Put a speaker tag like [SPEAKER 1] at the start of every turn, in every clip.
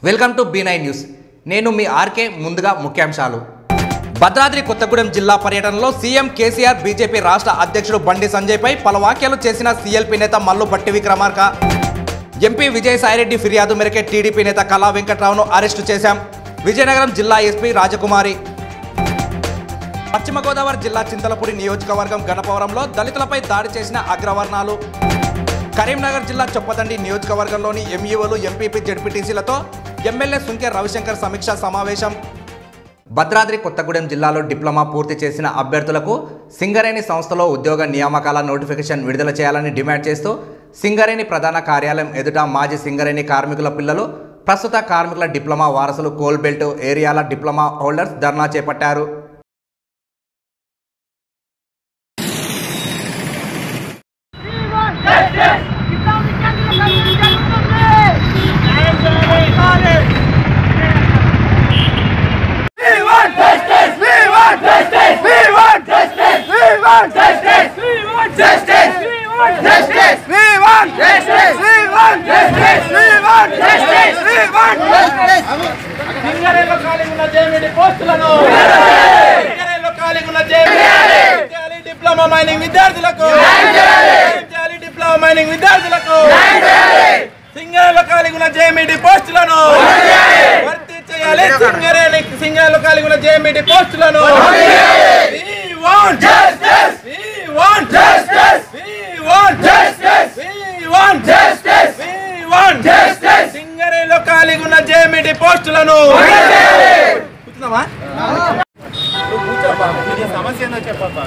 [SPEAKER 1] Welcome to B9 news. నేను మీ RK. ముందుగా ముఖ్యాంశాలు. భద్రాద్రి కొత్తగూడెం జిల్లా పర్యటనలో సీఎం కేసీఆర్ బీజేపీ రాష్ట్ర అధ్యక్షుడు బండి సంజయ్పై పలు వ్యాఖ్యలు చేసిన సీఎల్పీ నేత మల్లు భట్టి విక్రమార్క. ఎంపీ విజయసాయిరెడ్డి ఫిర్యాదు మేరకే టీడీపీ నేత కళా వెంకట్రావును అరెస్టు చేశాం. విజయనగరం జిల్లా ఎస్పీ రాజకుమారి. పశ్చిమ గోదావరి జిల్లా చింతలపూడి నియోజకవర్గం గణపవరంలో దళితులపై దాడి చేసిన అగ్రవర్ణాలు. కరీంనగర్ జిల్లా చొప్పదండి నియోజకవర్గంలోని ఎంఈఓలు, ఎంపీపీ, జెడ్పీటీసీలతో ఎమ్మెల్యే సుంకె రవిశంకర్ సమీక్షా సమావేశం. భద్రాద్రి కొత్తగూడెం జిల్లాలో డిప్లొమా పూర్తి చేసిన అభ్యర్థులకు సింగరేణి సంస్థలో ఉద్యోగ నియామకాల నోటిఫికేషన్ విడుదల చేయాలని డిమాండ్ చేస్తూ సింగరేణి ప్రధాన కార్యాలయం ఎదుట మాజీ సింగరేణి కార్మికుల పిల్లలు, ప్రస్తుత కార్మికుల డిప్లొమా వారసులు, కోల్బెల్ట్ ఏరియాల డిప్లొమా హోల్డర్స్ ధర్నా చేపట్టారు.
[SPEAKER 2] డిప్లొమా మైనింగ్ విద్యార్థులకు సింగరేణిలో ఖాళీగా ఉన్న జేఎంఈడి పోస్టులను భర్తీ చేయాలి. సింగరేణిలో ఖాళీగా ఉన్న జేఎంఈడి పోస్టులను సింగరేణిలో ఖాళీగా ఉన్న జేఎంఈడి పోస్టులను సమస్య ఏందో చెప్పబ్బా.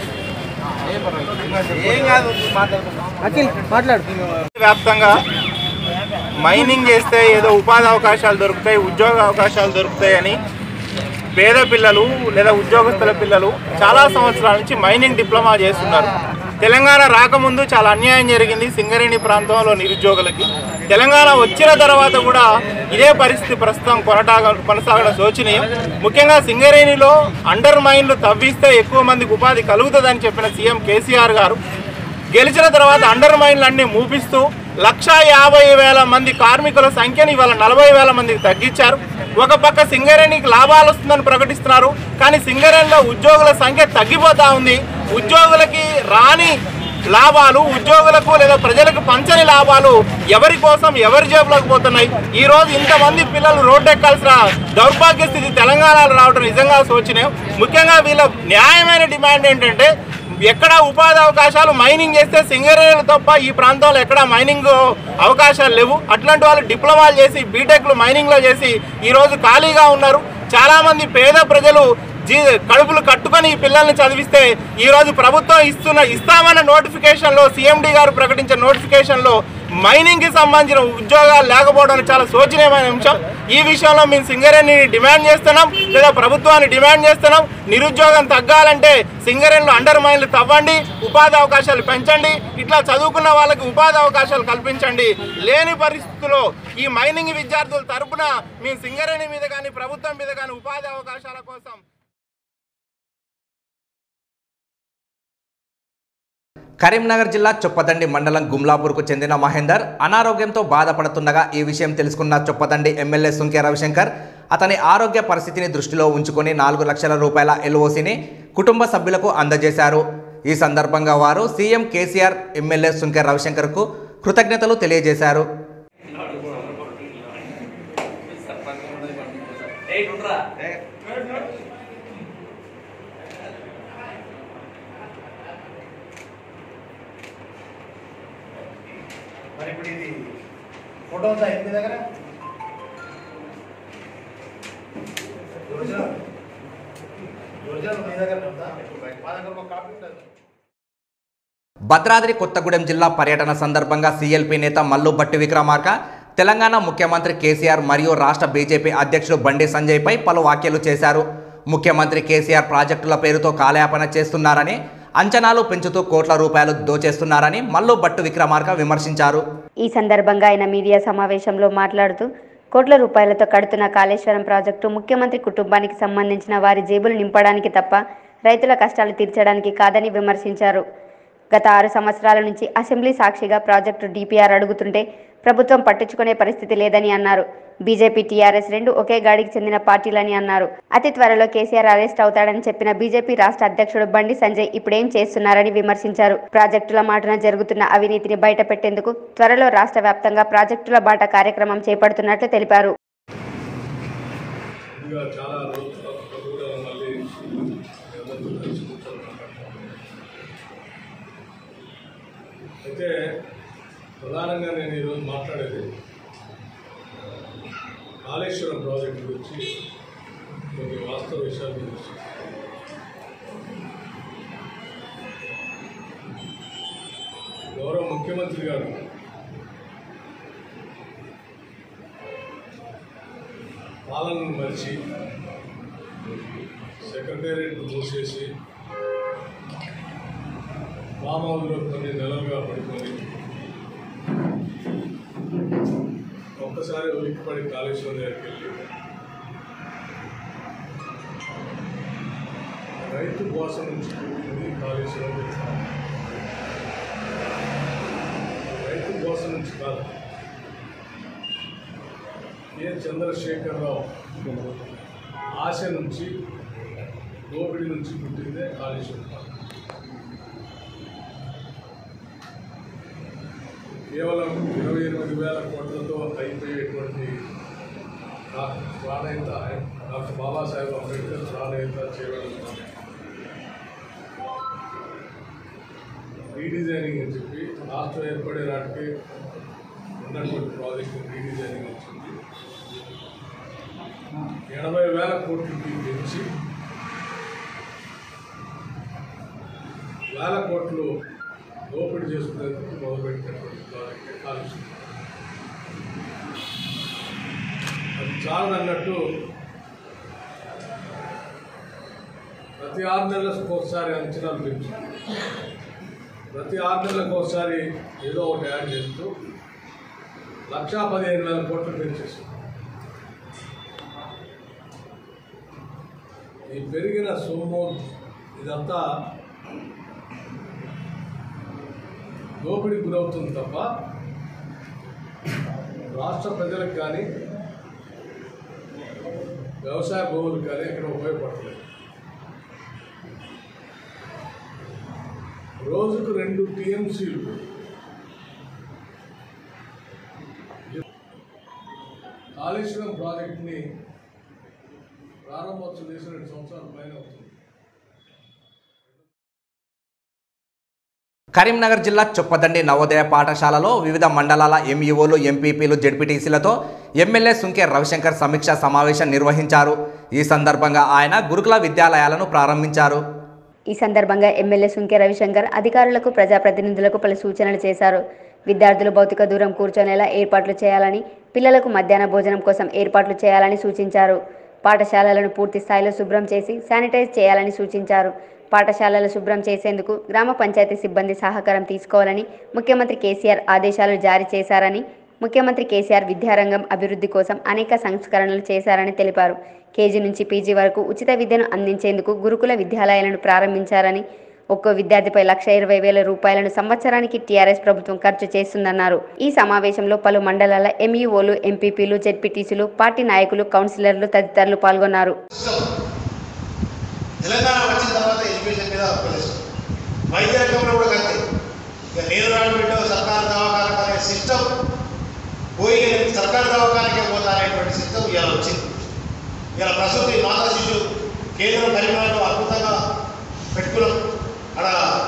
[SPEAKER 2] ఏం కాదు, మాట్లాడు. వ్యాప్తంగా మైనింగ్ చేస్తే ఏదో ఉపాధి అవకాశాలు దొరుకుతాయి, ఉద్యోగ అవకాశాలు దొరుకుతాయని పేద పిల్లలు లేదా ఉద్యోగస్తుల పిల్లలు చాలా సంవత్సరాల నుంచి మైనింగ్ డిప్లొమా చేస్తున్నారు. తెలంగాణ రాకముందు చాలా అన్యాయం జరిగింది సింగరేణి ప్రాంతంలో నిరుద్యోగులకి. తెలంగాణ వచ్చిన తర్వాత కూడా ఇదే పరిస్థితి ప్రస్తుతం కొనసాగడం శోచనీయం. ముఖ్యంగా సింగరేణిలో అండర్ మైన్లు తవ్విస్తే ఎక్కువ మందికి ఉపాధి కలుగుతుందని చెప్పిన సీఎం కేసీఆర్ గారు గెలిచిన తర్వాత అండర్ మైన్లన్నీ మూపిస్తూ 1,50,000 మంది కార్మికుల సంఖ్యని ఇవాళ 40,000 మందికి తగ్గించారు. ఒక పక్క సింగరేణికి లాభాలు వస్తుందని ప్రకటిస్తున్నారు, కానీ సింగరేణిలో ఉద్యోగుల సంఖ్య తగ్గిపోతూ ఉంది. ఉద్యోగులకి రాని లాభాలు, ఉద్యోగులకు లేదా ప్రజలకు పంచని లాభాలు ఎవరి కోసం ఎవరి జేబులోకి పోతున్నాయి. ఈరోజు ఇంతమంది పిల్లలు రోడ్డు ఎక్కాల్సిన దౌర్భాగ్య స్థితి తెలంగాణలో రావడం నిజంగా శోచనీయం. ముఖ్యంగా వీళ్ళ న్యాయమైన డిమాండ్ ఏంటంటే ఎక్కడ ఉపాధి అవకాశాలు మైనింగ్ చేస్తే సింగరేణిలు తప్ప ఈ ప్రాంతంలో ఎక్కడ మైనింగ్ అవకాశాలు లేవు. అట్లాంటి వాళ్ళు డిప్లొమాలు చేసి బీటెక్లు మైనింగ్లో చేసి ఈరోజు ఖాళీగా ఉన్నారు. చాలామంది పేద ప్రజలు కడుపులు కట్టుకొని ఈ పిల్లల్ని చదివిస్తే ఈరోజు ప్రభుత్వం ఇస్తామన్న నోటిఫికేషన్లో, సీఎండీ గారు ప్రకటించిన నోటిఫికేషన్లో మైనింగ్కి సంబంధించిన ఉద్యోగాలు లేకపోవడం చాలా శోచనీయమైన అంశం. ఈ విషయంలో మేము సింగరేణిని డిమాండ్ చేస్తున్నాం, లేదా ప్రభుత్వాన్ని డిమాండ్ చేస్తున్నాం. నిరుద్యోగం తగ్గాలంటే సింగరేణిలో అండర్ మైన్లు తవ్వండి, ఉపాధి అవకాశాలు పెంచండి, ఇట్లా చదువుకున్న వాళ్ళకి ఉపాధి అవకాశాలు కల్పించండి. లేని పరిస్థితుల్లో ఈ మైనింగ్ విద్యార్థుల తరపున మేము సింగరేణి మీద కానీ ప్రభుత్వం మీద కానీ ఉపాధి అవకాశాల కోసం.
[SPEAKER 1] కరీంనగర్ జిల్లా చొప్పదండి మండలం గుమ్లాపూర్కు చెందిన మహేందర్ అనారోగ్యంతో బాధపడుతుండగా ఈ విషయం తెలుసుకున్న చొప్పదండి ఎమ్మెల్యే సుంకె రవిశంకర్ అతని ఆరోగ్య పరిస్థితిని దృష్టిలో ఉంచుకొని 4 లక్షల రూపాయల ఎల్ఓసిని కుటుంబ సభ్యులకు అందజేశారు. ఈ సందర్భంగా వారు సీఎం కేసీఆర్, ఎమ్మెల్యే సుంకె రవిశంకర్కు కృతజ్ఞతలు తెలియజేశారు.
[SPEAKER 2] మరి ఇప్పుడు ఇది ఫోటో ఉందా ఇంటి దగ్గర?
[SPEAKER 1] భద్రాద్రి కొత్తగూడెం జిల్లా పర్యటన సందర్భంగా సీఎల్పీ నేత మల్లు భట్టి విక్రమార్క తెలంగాణ ముఖ్యమంత్రి కేసీఆర్ మరియు రాష్ట్ర బీజేపీ అధ్యక్షుడు బండి సంజయ్పై పలు వ్యాఖ్యలు చేశారు. ముఖ్యమంత్రి కేసీఆర్ ప్రాజెక్టుల పేరుతో కాలయాపన చేస్తున్నారని, అంచనాలు పెంచుతూ కోట్ల రూపాయలు దోచేస్తున్నారని మల్లు భట్టి విక్రమార్క విమర్శించారు.
[SPEAKER 3] ఈ సందర్భంగా ఆయన మీడియా సమావేశంలో మాట్లాడుతూ కోట్ల రూపాయలతో కడుతున్న కాళేశ్వరం ప్రాజెక్టు ముఖ్యమంత్రి కుటుంబానికి సంబంధించిన వారి జేబులు నింపడానికి తప్ప రైతుల కష్టాలు తీర్చడానికి కాదని విమర్శించారు. గత 6 సంవత్సరాల నుంచి అసెంబ్లీ సాక్షిగా ప్రాజెక్టు డిపిఆర్ అడుగుతుంటే ప్రభుత్వం పట్టించుకునే పరిస్థితి లేదని అన్నారు. బీజేపీ, టీఆర్ఎస్ రెండు ఒకే గాడికి చెందిన పార్టీలని అన్నారు. అతి త్వరలో కేసీఆర్ అరెస్ట్ అవుతాడని చెప్పిన బీజేపీ రాష్ట్ర అధ్యక్షుడు బండి సంజయ్ ఇప్పుడేం చేస్తున్నారని విమర్శించారు. ప్రాజెక్టుల మాటున జరుగుతున్న అవినీతిని బయటపెట్టేందుకు త్వరలో రాష్ట్ర వ్యాప్తంగా ప్రాజెక్టుల బాట కార్యక్రమం చేపడుతున్నట్లు తెలిపారు.
[SPEAKER 4] అయితే ప్రధానంగా నేను ఈరోజు మాట్లాడేది కాళేశ్వరం ప్రాజెక్టు గురించి, కొన్ని వాస్తవ విషయాల గురించి. గౌరవ ముఖ్యమంత్రి గారు పాలనను మరిచి సెక్రటేరియట్ మూసేసి ఫామ్ హౌస్లో కొన్ని నెలలుగా పడుకొని ఒక్కసారి ఉలిక్కిపడి కాళేశ్వరం దగ్గరికి వెళ్ళి రైతు కోసం నుంచి పుట్టింది కాళేశ్వరం. రైతు కోసం నుంచి కాదు, చంద్రశేఖరరావు ఆశ నుంచి, దోపిడీ నుంచి పుట్టిందే కాళేశ్వరం. కేవలం 28,000 కోట్లతో అయిపోయేటువంటి ప్రాణహిత డాక్టర్ బాబాసాహెబ్ అంబేద్కర్ ప్రాణహిత చేయడం రీడిజైనింగ్ అని చెప్పి రాష్ట్రం ఏర్పడే నాటికి ఉన్నటువంటి ప్రాజెక్టు రీడిజైనింగ్ అని చెప్పి 80,000 కోట్లకి పెంచి 1,000 కోట్లు దోపిడీ చేసుకునేందుకు మొదలుపెట్టినటువంటి ప్రాజెక్టు కాళేశ్వరం. అది చాలదన్నట్టు ప్రతి 6 నెలలకు ఒకసారి అంచనాలు పెంచు, ప్రతి 6 నెలలకు ఒకసారి ఏదో ఒకటి యాడ్ చేస్తూ 1,15,000 కోట్లు పెంచేస్తుంది. ఈ పెరిగిన సొమ్ము ఇదంతా దోపిడీ గురవుతుంది తప్ప రాష్ట్ర ప్రజలకు కానీ వ్యవసాయ భూములకు కానీ ఇక్కడ ఉపయోగపడలేదు. రోజుకు 2 టీఎంసీలు కాళేశ్వరం ప్రాజెక్టుని ప్రారంభోత్సవం చేసిన 2 సంవత్సరాల పైన అవుతుంది.
[SPEAKER 1] కరీంనగర్ జిల్లా చొప్పదండి నవోదయ పాఠశాలలో వివిధ మండలాల ఎంఈఓలు, ఎంపీపీలు, జెడ్పీటీసీలతో ఎమ్మెల్యే సుంకే రవిశంకర్ సమీక్షా సమావేశం నిర్వహించారు. ఈ సందర్భంగా ఆయన గురుకుల విద్యాలయాలను ప్రారంభించారు.
[SPEAKER 3] ఈ సందర్భంగా ఎమ్మెల్యే సుంకే రవిశంకర్ అధికారులకు, ప్రజాప్రతినిధులకు పలు సూచనలు చేశారు. విద్యార్థులు భౌతిక దూరం కూర్చొనేలా ఏర్పాట్లు చేయాలని, పిల్లలకు మధ్యాహ్న భోజనం కోసం ఏర్పాట్లు చేయాలని సూచించారు. పాఠశాలలను పూర్తి స్థాయిలో శుభ్రం చేసి శానిటైజ్ చేయాలని సూచించారు. పాఠశాలలు శుభ్రం చేసేందుకు గ్రామ పంచాయతీ సిబ్బంది సహకారం తీసుకోవాలని ముఖ్యమంత్రి కేసీఆర్ ఆదేశాలు జారీ చేశారని, ముఖ్యమంత్రి కేసీఆర్ విద్యారంగం అభివృద్ధి కోసం అనేక సంస్కరణలు చేశారని తెలిపారు. కేజీ నుంచి పీజీ వరకు ఉచిత విద్యను అందించేందుకు గురుకుల విద్యాలయాలను ప్రారంభించారని, ఒక్కో విద్యార్థిపై 1,20,000 రూపాయలను సంవత్సరానికి టీఆర్ఎస్ ప్రభుత్వం ఖర్చు చేస్తుందన్నారు. ఈ సమావేశంలో పలు మండలాల ఎంఈఓలు, ఎంపీపీలు, జెడ్పీటీసీలు, పార్టీ నాయకులు, కౌన్సిలర్లు తదితరులు పాల్గొన్నారు.
[SPEAKER 5] తెలంగాణ వచ్చిన తర్వాత ఎడ్యుకేషన్ మీద వైద్య రంగంలో కూడా కంటే ఇక నేను రాబిడ్డ సర్కారు దవాఖాన అనే సిస్టమ్ పోయి సర్కారు దవాఖానకే పోతారనేటువంటి సిస్టమ్ ఇవాళ వచ్చింది. ఇవాళ ప్రసూతి మాతా శిశు కేంద్రం కరీంనగర్లో అద్భుతంగా పెట్టుకున్నాం. అక్కడ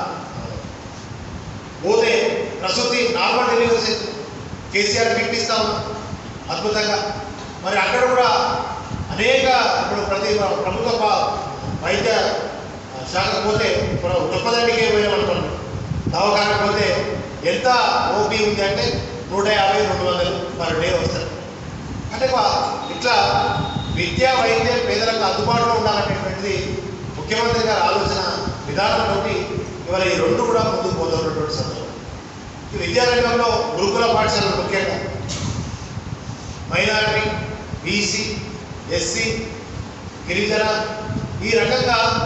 [SPEAKER 5] పోతే ప్రసూతి నార్మల్ డెలివరీ కేసీఆర్ పిలిపిస్తా ఉన్నాం అద్భుతంగా. మరి అక్కడ కూడా అనేక ఇప్పుడు ప్రతి ప్రభుత్వ వైద్య శాఖ పోతే చొప్పదండికే పోయామనుకోండి, దవాఖానకు పోతే ఎంత ఓపీ ఉంది అంటే 150-200 పర్ డే వస్తారు. అంటే ఇట్లా విద్యా వైద్యం పేదలకు అందుబాటులో ఉండాలనేటువంటిది ముఖ్యమంత్రి గారి ఆలోచన విధానంలో ఇవాళ ఈ 2 కూడా ముందుకు పోతున్నటువంటి సందర్భం. ఈ విద్యారంగంలో గురుకుల పాఠశాలలు ముఖ్యంగా మైనారిటీ, బీసీ, ఎస్సీ, గిరిజన ఈ రకంగా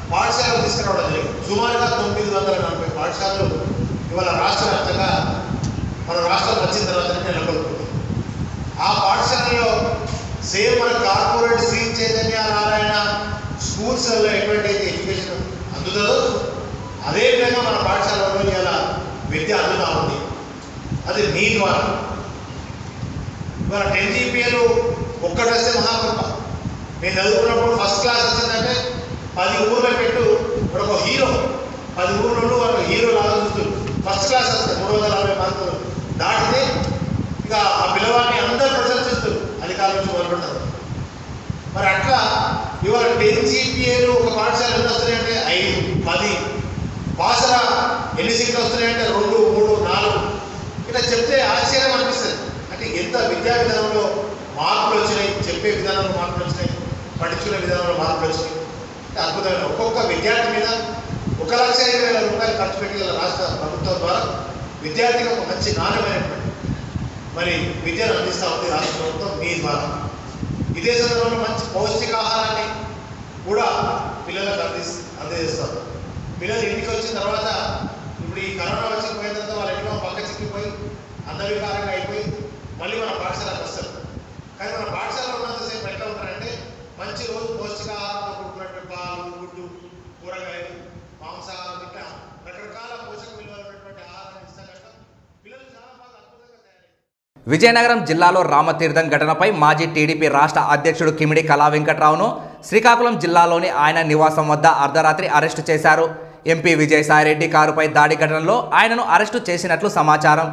[SPEAKER 5] పాఠశాలకు తీసుకురావడం జరిగింది. సుమారుగా 940 పాఠశాలలు ఇవాళ రాష్ట్ర వ్యాప్తంగా మన రాష్ట్రం వచ్చిన తర్వాత నెలకొల్పుతుంది. ఆ పాఠశాలలో సేమ్ మన కార్పొరేట్ శ్రీ చైతన్య నారాయణ స్కూల్స్లో ఎటువంటి ఎడ్యుకేషన్ అందుతుందో అదేవిధంగా మన పాఠశాలలో ఇలా విద్య అందుతూ ఉంది. అది మీ ద్వారా ఇవాళ 10 GPAలు ఒక్కటి వస్తే మహాకృప. మేము చదువుకున్నప్పుడు ఫస్ట్ క్లాస్ వచ్చిందంటే 10 ఊర్లో పెట్టు ఇప్పుడు ఒక హీరో 10 ఊర్లలో వాళ్ళు హీరో లాగా చూస్తారు. ఫస్ట్ క్లాస్ వస్తే 340 మార్కులు దాటితే ఇక ఆ పిల్లవాడిని అందరూ ప్రశంసిస్తారు, అధికారుల నుంచి మొదలుపెడతారు. మరి అట్లా ఇవాళ 10 GPAలు ఒక పాఠశాల ఎన్ని వస్తున్నాయంటే 5, 10 భాషల ఎన్ని సీట్లు వస్తున్నాయంటే 2, 3, 4 ఇట్లా చెప్తే ఆశ్చర్యం అనిపిస్తుంది. అంటే ఎంత విద్యా విధానంలో మార్పులు వచ్చినాయి, చెప్పే విధానంలో మార్పులు వచ్చినాయి, పట్టించుకునే విధానంలో మార్పులు వచ్చినాయి. అద్భుతమైన ఒక్కొక్క విద్యార్థి మీద 1,05,000 రూపాయలు ఖర్చు పెట్టి రాష్ట్ర ప్రభుత్వం ద్వారా విద్యార్థికి ఒక మంచి నాణ్యమైనటువంటి మరి విద్యను అందిస్తూ ఉంది రాష్ట్ర ప్రభుత్వం మీ ద్వారా. ఇదే సందర్భంలో మంచి పౌష్టికాహారాన్ని కూడా పిల్లలకు అందజేస్తారు. పిల్లలు ఇంటికి వచ్చిన తర్వాత ఇప్పుడు ఈ కరోనా వచ్చి పోయిన తర్వాత వాళ్ళ ఇంట్లో పక్క చిక్కిపోయి అందవికారంగా అయిపోయి మళ్ళీ మన పాఠశాలకు వస్తారు. కానీ మన పాఠశాలలో ఉన్నంతసేపు ఎట్లా ఉంటారంటే మంచి రోజు పౌష్టికాహారంతో కూడుకున్నటువంటి పాలు, గుడ్డు, కూరగాయలు, మాంసాహారం ఇట్లా రకరకాల పోషక విలువలు ఉన్నటువంటి ఆహారాన్ని ఇస్తాం కనుక పిల్లలు చాలా బాగా అద్భుతంగా తయారయ్యారు.
[SPEAKER 1] విజయనగరం జిల్లాలో రామతీర్థం ఘటనపై మాజీ టీడీపీ రాష్ట్ర అధ్యక్షుడు కిమిడి కళా వెంకట్రావును శ్రీకాకుళం జిల్లాలోని ఆయన నివాసం వద్ద అర్ధరాత్రి అరెస్టు చేశారు. ఎంపీ విజయసాయిరెడ్డి కారుపై దాడి ఘటనలో ఆయనను అరెస్టు చేసినట్లు సమాచారం.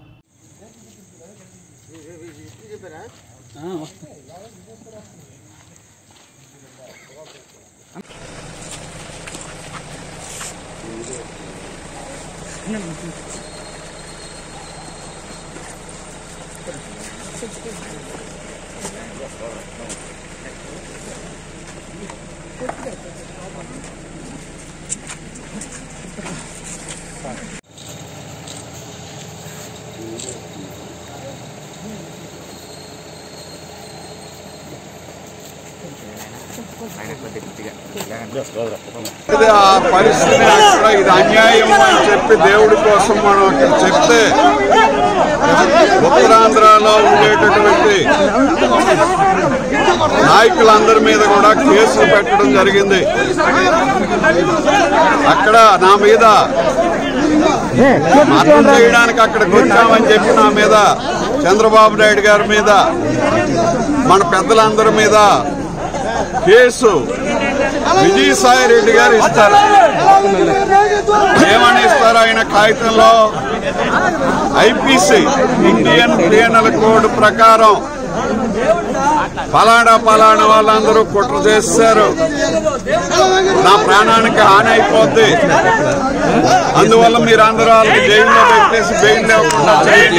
[SPEAKER 6] ఇది ఆ పరిస్థితి అక్కడ ఇది అన్యాయం అని చెప్పి దేవుడి కోసం మనం అక్కడ చెప్తే ఉత్తరాంధ్రలో ఉండేటటువంటి నాయకులందరి మీద కూడా కేసులు పెట్టడం జరిగింది. అక్కడ నా మీద మద్దతు చేయడానికి అక్కడికి వచ్చామని చెప్పి నా మీద చంద్రబాబు నాయుడు గారి మీద మన పెద్దలందరి మీద కేసు విజయసాయిరెడ్డి గారు ఇస్తారు. ఏమని ఇస్తారు? ఆయన కాగితంలో ఐపీసీ ఇండియన్ పీనల్ కోడ్ ప్రకారం పలానా వాళ్ళందరూ కుట్ర చేస్తారు, నా ప్రాణానికి హాని అయిపోద్ది, అందువల్ల మీరందరూ వాళ్ళకి జైల్లో పెట్టేసి బెయిల్ లేకుండా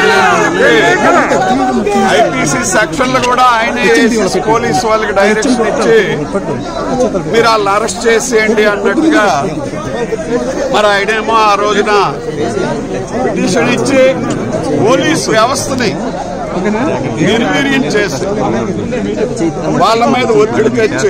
[SPEAKER 6] ఐపీసీ సెక్షన్లు కూడా ఆయనే పోలీసు వాళ్ళకి డైరెక్షన్ ఇచ్చి మీరు వాళ్ళని అరెస్ట్ చేసేయండి అన్నట్టుగా మరి ఆయనేమో ఆ రోజున పిటిషన్ ఇచ్చి పోలీసు వ్యవస్థని నిర్వీర్యం చేసి వాళ్ళ మీద ఒత్తిడి తెచ్చి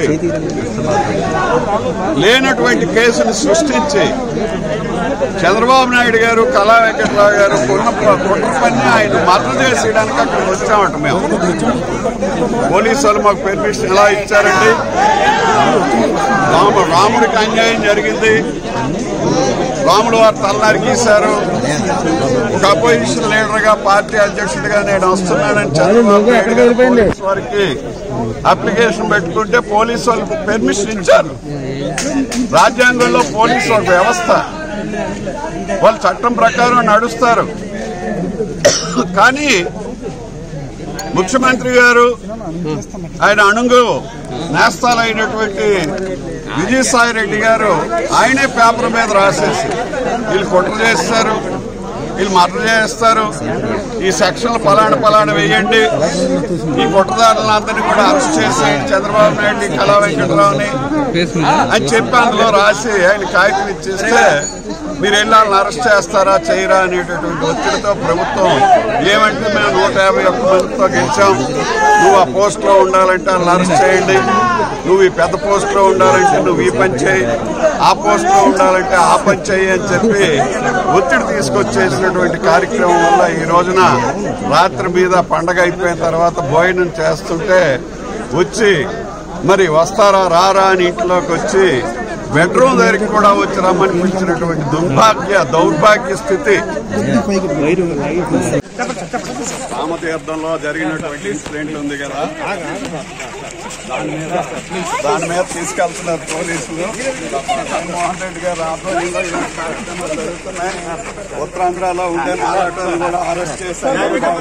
[SPEAKER 6] లేనటువంటి కేసును సృష్టించి చంద్రబాబు నాయుడు గారు, కళా వెంకట్రావు గారు కుట్ర పని ఆయన మద్దతు చేసేయడానికి అక్కడికి వచ్చామట. మేము పోలీసు వాళ్ళు మాకు పర్మిషన్ ఎలా ఇచ్చారండి? రాముడికి అన్యాయం జరిగింది, రాముడు వారు తలనరికేశారు. ఒక అపోజిషన్ లీడర్ గా, పార్టీ అధ్యక్షుడిగా నేను వస్తున్నానని చంద్రబాబు నాయుడు గారు పోలీసు వారికి అప్లికేషన్ పెట్టుకుంటే పోలీసు వాళ్ళకి పర్మిషన్ ఇచ్చారు. రాజ్యాంగంలో పోలీసు ఒక వ్యవస్థ, వాళ్ళు చట్టం ప్రకారం నడుస్తారు. కానీ ముఖ్యమంత్రి గారు ఆయన అణుగు నేస్తాలైనటువంటి విజయసాయిరెడ్డి గారు ఆయనే పేపర్ మీద రాసేసి వీళ్ళు కుట్ర చేస్తారు, వీళ్ళు మర్డర్ చేస్తారు, ఈ సెక్షన్లు పలానా వేయండి, ఈ కుట్రదారులందరినీ కూడా అరెస్ట్ చేసేయండి చంద్రబాబు నాయుడు, కళా వెంకట్రావుని అని చెప్పి అందులో రాసి ఆయన కాగితం ఇచ్చేస్తే మీరు వెళ్ళి వాళ్ళని అరెస్ట్ చేస్తారా చేయరా అనేటటువంటి ఒత్తిడితో ప్రభుత్వం ఏమంటే మేము 151 మందితో గెలిచాం, నువ్వు ఆ పోస్ట్లో ఉండాలంటే వాళ్ళని అరెస్ట్ చేయండి, నువ్వు ఈ పెద్ద పోస్ట్లో ఉండాలంటే నువ్వు ఈ పని చేయి, ఆ పోస్ట్లో ఉండాలంటే ఆ పని చేయి అని చెప్పి ఒత్తిడి తీసుకొచ్చేసినటువంటి కార్యక్రమం వల్ల ఈ రోజున రాత్రి మీద పండగ అయిపోయిన తర్వాత భోజనం చేస్తుంటే వచ్చి మరి వస్తారా రారా అని ఇంట్లోకి వచ్చి బెడ్రూమ్ దగ్గరికి కూడా వచ్చి రమ్మని పిలిచినటువంటి దౌర్భాగ్య స్థితి. రామతీర్థంలో జరిగినటువంటి ఇన్సిడెంట్ ఉంది కదా, దాని మీద తీసుకెళ్తున్నారు పోలీసులు. జగన్మోహన్ రెడ్డి గారు ఆధ్వర్యంలో ఇలాంటి కార్యక్రమాలు జరుగుతున్నాయి. ఉత్తరాంధ్రలో ఉండే నారాటోలు కూడా అరెస్ట్ చేశారు.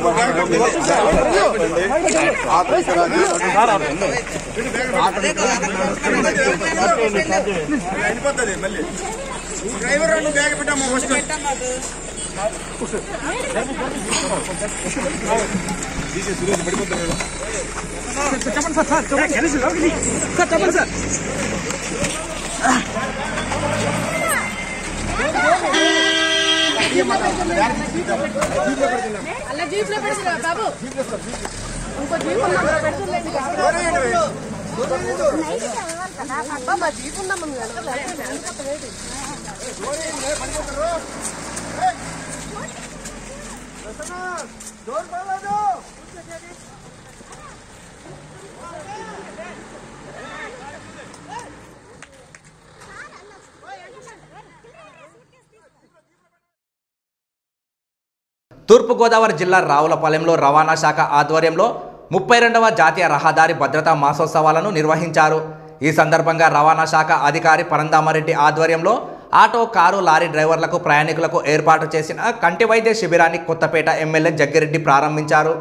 [SPEAKER 7] అలా జీప్ లో పెడుతున్నా బాబు, ఇంకో జీప్ మా జీప్ ఉన్నాము.
[SPEAKER 1] తూర్పుగోదావరి జిల్లా రావులపాలెంలో రవాణా శాఖ ఆధ్వర్యంలో 32వ జాతీయ రహదారి భద్రతా మాసోత్సవాలను నిర్వహించారు. ఈ సందర్భంగా రవాణా శాఖ అధికారి పరంధామారెడ్డి ఆధ్వర్యంలో ఆటో, కారు, లారీ డ్రైవర్లకు, ప్రయాణికులకు ఏర్పాటు చేసిన కంటి వైద్య శిబిరాన్ని కొత్తపేట ఎమ్మెల్యే జగ్గిరెడ్డి ప్రారంభించారు.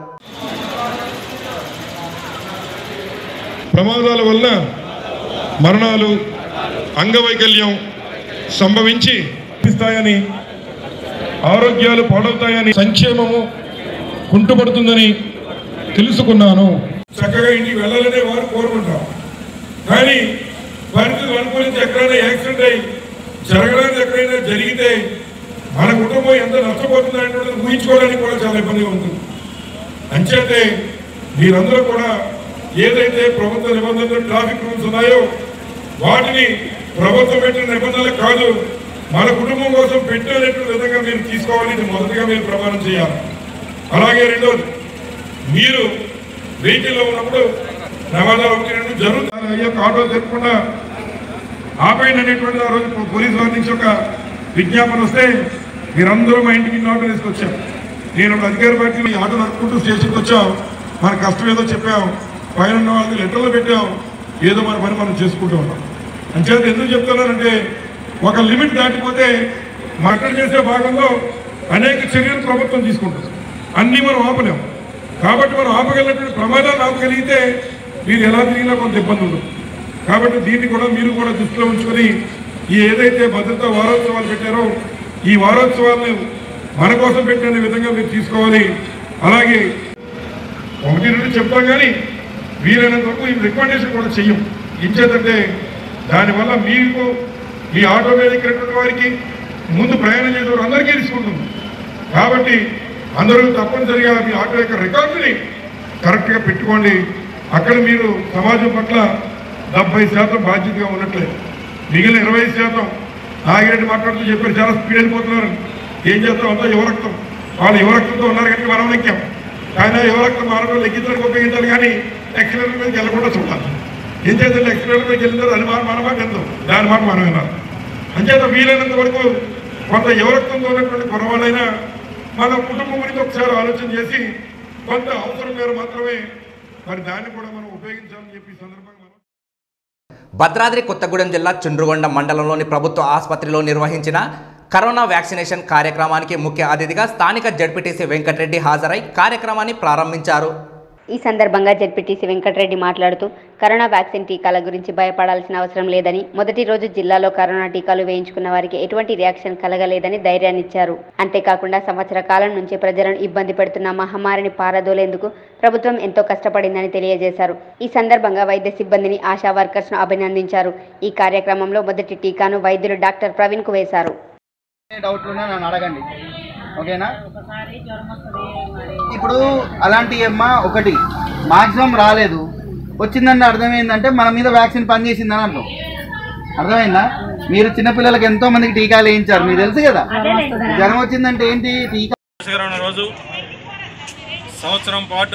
[SPEAKER 8] ప్రమాదాల వల్ల మరణాలు, అంగవైకల్యం సంభవించి ఇస్తాయని, ఆరోగ్యాలు పాడవుతాయని, సంక్షేమము కుంటుపడుతుందని తెలుసుకున్నాను. చక్కగా ఇంటికి వెళ్ళాలనే వారు కోరుకుంటాం. కానీ పరిస్థితులు అనుకూలించి ఎక్కడైనా యాక్సిడెంట్ అయి జరగడానికి ఎక్కడైనా జరిగితే మన కుటుంబం ఎంత నష్టపోతుందనేటువంటిది ఊహించుకోవడానికి కూడా చాలా ఇబ్బందిగా ఉంటుంది. అంచేతే మీరందరూ కూడా ఏదైతే ప్రభుత్వ నిబంధనలు, ట్రాఫిక్ రూల్స్ ఉన్నాయో వాటిని ప్రభుత్వం పెట్టిన నిబంధనలు కాదు, మన కుటుంబం కోసం పెట్టేటువంటి విధంగా మీరు తీసుకోవాలి. మొదటిగా మీరు ప్రమాణం చేయాలి. అలాగే రెండోది, మీరు వెహికల్లో ఉన్నప్పుడు ప్రమాదాలు 1-2 జరుగుతాయి. అయ్యో ఆటో జరగకుండా ఆపేయండి అనేటువంటి ఆ రోజు పోలీసు వారి నుంచి ఒక విజ్ఞాపన వస్తే మీరందరూ మా ఇంటికి ఆటో తీసుకొచ్చాం. నేను అధికార పార్టీలో ఈ ఆటో నడుపుకుంటూ స్టేషన్కి వచ్చాం. మన కష్టం ఏదో చెప్పాం, పైన ఉన్న వాళ్ళకి లెటర్లు పెట్టాం, ఏదో మన పని మనం చేసుకుంటూ ఉన్నాం. అంచేత ఎందుకు చెప్తున్నానంటే ఒక లిమిట్ దాటిపోతే మర్డర్ చేసే భాగంలో అనేక చర్యలు ప్రభుత్వం తీసుకుంటుంది. అన్నీ మనం ఆపలేం. కాబట్టి మనం ఆపగలిగినటువంటి ప్రమాదాలు ఆపగలిగితే మీరు ఎలా తిరిగినా కొంత ఇబ్బంది ఉండదు. కాబట్టి దీన్ని కూడా మీరు కూడా దృష్టిలో ఉంచుకొని ఈ ఏదైతే భద్రతా వారోత్సవాలు పెట్టారో ఈ వారోత్సవాలను మన కోసం పెట్టిన విధంగా మీరు తీసుకోవాలి. అలాగే 1-2 చెప్తాం కానీ వీలైనంత వరకు ఈ రికమెండేషన్ కూడా చెయ్యం. ఇచ్చేదంటే దానివల్ల మీకు ఈ ఆటో మీద ఎక్కినటువంటి వారికి, ముందు ప్రయాణం చేసేవారు అందరికీ తీసుకుంటుంది. కాబట్టి అందరూ తప్పనిసరిగా మీ ఆటో యొక్క రికార్డుని కరెక్ట్గా పెట్టుకోండి. అక్కడ మీరు సమాజం పట్ల 70% బాధ్యతగా ఉన్నట్లేదు. మిగిలిన 20% నాగిరెడ్డి మాట్లాడుతూ చెప్పారు, చాలా స్పీడ్ వెళ్ళిపోతున్నారు. ఏం చేస్తాం, అంతా యువరక్తం. వాళ్ళు యువరక్తంతో ఉన్నారు కనుక మనం లెక్కాం. కానీ యువరక్తం మానవులు లెక్కించడానికి ఉపయోగించాలి, కానీ ఎక్సిలేటర్ మీదకి వెళ్ళకుండా చూడాలి. ఏం చేద్దాం, ఎక్సిలేటర్ మీదకి వెళ్ళినారు, అది మన మాట ఎంతో, దాని మాట మనం విన్నారు. అంచేత వీలైనంత వరకు కొంత యువరక్తంతో ఉన్నటువంటి కురవాళ్ళైనా మన కుటుంబం గురించి ఒకసారి ఆలోచన చేసి కొంత అవసరం మేర మాత్రమే మరి దాన్ని కూడా మనం ఉపయోగించాలని చెప్పి సందర్భంగా
[SPEAKER 1] భద్రాద్రి కొత్తగూడెం జిల్లా చుండ్రుగొండ మండలంలోని ప్రభుత్వ ఆసుపత్రిలో నిర్వహించిన కరోనా వ్యాక్సినేషన్ కార్యక్రమానికి ముఖ్య అతిథిగా స్థానిక జడ్పీటీసీ వెంకటరెడ్డి హాజరై కార్యక్రమాన్ని ప్రారంభించారు.
[SPEAKER 3] ఈ సందర్భంగా జడ్పీటీసీ వెంకటరెడ్డి మాట్లాడుతూ కరోనా వ్యాక్సిన్ టీకాల గురించి భయపడాల్సిన అవసరం లేదని, మొదటి రోజు జిల్లాలో కరోనా టీకాలు వేయించుకున్న వారికి ఎటువంటి రియాక్షన్ కలగలేదని ధైర్యాన్నిచ్చారు. అంతేకాకుండా సంవత్సర కాలం నుంచి ప్రజలను ఇబ్బంది పెడుతున్న మహమ్మారిని పారదోలేందుకు ప్రభుత్వం ఎంతో కష్టపడిందని తెలియజేశారు. ఈ సందర్భంగా వైద్య సిబ్బందిని, ఆశా వర్కర్స్ను అభినందించారు. ఈ కార్యక్రమంలో మొదటి టీకాను వైద్యులు డాక్టర్ ప్రవీణ్కు వేశారు.
[SPEAKER 9] డౌట్లు ఉన్నా నన్ను అడగండి, ఓకేనా? ఇప్పుడు అలాంటి అమ్మ ఒకటి మాక్సిమం రాలేదు, వచ్చిందంటే అర్థమైందంటే మన మీద వ్యాక్సిన్ పనిచేసిందని అర్థం. అర్థమైందా? మీరు చిన్నపిల్లలకి ఎంతో మందికి టీకాలు వేయించారు, మీకు తెలుసు కదా. జ్వరం వచ్చిందంటే ఏంటి టీకా.
[SPEAKER 2] రోజు సంవత్సరం పాటు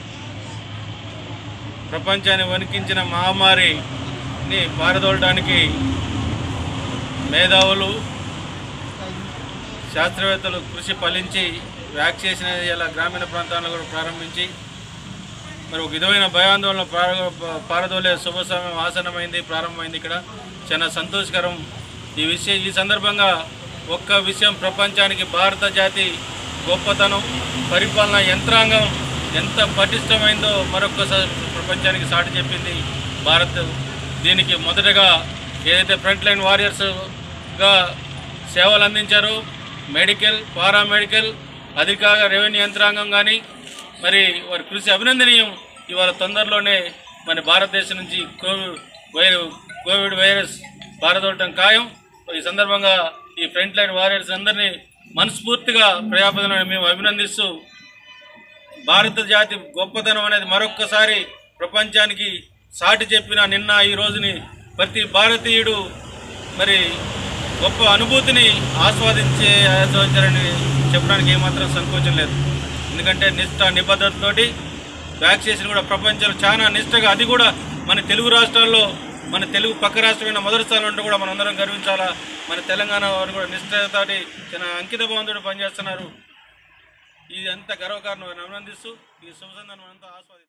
[SPEAKER 2] ప్రపంచాన్ని వణికించిన మహమ్మారిని పారదోలడానికి మేధావులు శాస్త్రవేత్తలు కృషి ఫలించి వ్యాక్సినేషన్ ఇలా గ్రామీణ ప్రాంతాల్లో కూడా ప్రారంభించి మరి ఒక విధమైన భయాందోళన పారదోలే శుభ సమయం ఆసనమైంది, ప్రారంభమైంది. ఇక్కడ చాలా సంతోషకరం ఈ సందర్భంగా ఒక్క విషయం ప్రపంచానికి భారత జాతి గొప్పతనం, పరిపాలనా యంత్రాంగం ఎంత పటిష్టమైందో మరొకసారి ప్రపంచానికి సాటి చెప్పింది భారత్. దీనికి మొదటగా ఏదైతే ఫ్రంట్ లైన్ వారియర్స్గా సేవలు అందించారో మెడికల్, పారామెడికల్, అధికార రెవెన్యూ యంత్రాంగం కానీ మరి వారి కృషి అభినందనీయం. ఇవాళ తొందరలోనే మన భారతదేశం నుంచి కోవిడ్ వైరస్ పారదోలటం ఖాయం. ఈ సందర్భంగా ఈ ఫ్రంట్ లైన్ వారియర్స్ అందరినీ మనస్ఫూర్తిగా ప్రజాప్రతినిధులను మేము అభినందిస్తూ భారత జాతి గొప్పతనం అనేది మరొక్కసారి ప్రపంచానికి సాటి చెప్పిన నిన్న ఈ రోజుని ప్రతి భారతీయుడు మరి గొప్ప అనుభూతిని ఆస్వాదించారని చెప్పడానికి ఏమాత్రం సంకోచం లేదు. ఎందుకంటే నిబద్ధతతోటి వ్యాక్సినేషన్ కూడా ప్రపంచంలో చాలా నిష్టగా, అది కూడా మన తెలుగు రాష్ట్రాల్లో, మన తెలుగు పక్క రాష్ట్రమైన మొదటి స్థానంలో ఉంటే కూడా మనందరం గర్వించాలా. మన తెలంగాణ వారు కూడా నిష్ఠతోటి చాలా అంకిత భావంతో పనిచేస్తున్నారు. ఇది అంత గర్వకారణం అభినందిస్తూ ఈ శుభసందర్భం అంతా ఆస్వాదిస్తారు.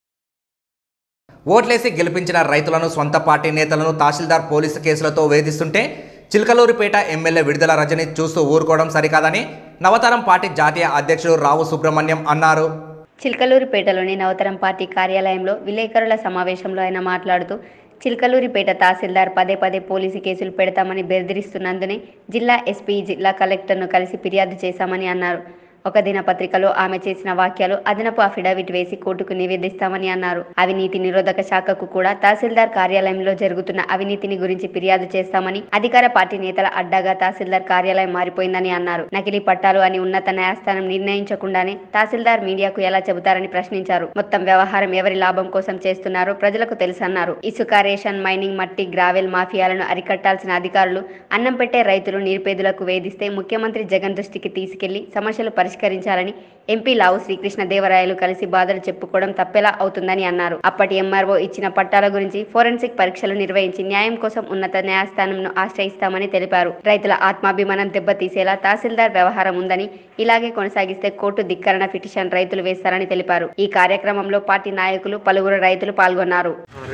[SPEAKER 1] ఓట్లేసి గెలిపించిన రైతులను స్వంత పార్టీ నేతలను తహసీల్దార్ పోలీసు కేసులతో వేధిస్తుంటే చిలకలూరిపేట ఎమ్మెల్యే విడుదల రజని చూస్తూ ఊరుకోవడం సరికాదని నవతరం పార్టీ జాతీయ అధ్యక్షుడు రావు సుబ్రహ్మణ్యం అన్నారు.
[SPEAKER 3] చిలకలూరిపేటలోని నవతరం పార్టీ కార్యాలయంలో విలేకరుల సమావేశంలో ఆయన మాట్లాడుతూ చిలకలూరిపేట తహసీల్దార్ పదే పదే పోలీసు కేసులు పెడతామని బెదిరిస్తున్నందునే జిల్లా ఎస్పీ, జిల్లా కలెక్టర్ను కలిసి ఫిర్యాదు చేశామని అన్నారు. ఒక దినపత్రికలో ఆమె చేసిన వాక్యాలు అదనపు అఫిడవిట్ వేసి కోర్టుకు నివేదిస్తామని అన్నారు. అవినీతి నిరోధక శాఖకు కూడా తహసీల్దార్ కార్యాలయంలో జరుగుతున్న అవినీతిని గురించి ఫిర్యాదు చేస్తామని, అధికార పార్టీ నేతల అడ్డాగా తహసీల్దార్ కార్యాలయం మారిపోయిందని అన్నారు. నకిలీ పట్టాలు అని ఉన్నత న్యాయస్థానం నిర్ణయించకుండానే తహసీల్దార్ మీడియాకు ఎలా చెబుతారని ప్రశ్నించారు. మొత్తం వ్యవహారం ఎవరి లాభం కోసం చేస్తున్నారో ప్రజలకు తెలుసన్నారు. ఇసుక, రేషన్, మైనింగ్, మట్టి, గ్రావెల్ మాఫియాలను అరికట్టాల్సిన అధికారులు అన్నం పెట్టే రైతులు, నిరుపేదలకు వేధిస్తే ముఖ్యమంత్రి జగన్ దృష్టికి తీసుకెళ్లి సమస్యలు పరిష్కరించాలని ఎంపీ లావు శ్రీకృష్ణదేవరాయలు కలిసి బాధలు చెప్పుకోవడం తప్పెలా అవుతుందని అన్నారు. అప్పటి ఎంఆర్ఓ ఇచ్చిన పట్టాల గురించి ఫోరెన్సిక్ పరీక్షలు నిర్వహించి న్యాయం కోసం ఉన్నత న్యాయస్థానంను ఆశ్రయిస్తామని తెలిపారు. రైతుల ఆత్మాభిమానం దెబ్బతీసేలా తహసీల్దార్ వ్యవహారం ఉందని, ఇలాగే కొనసాగిస్తే కోర్టు ధిక్కరణ పిటిషన్ రైతులు వేస్తారని తెలిపారు. ఈ కార్యక్రమంలో పార్టీ నాయకులు, పలువురు రైతులు పాల్గొన్నారు.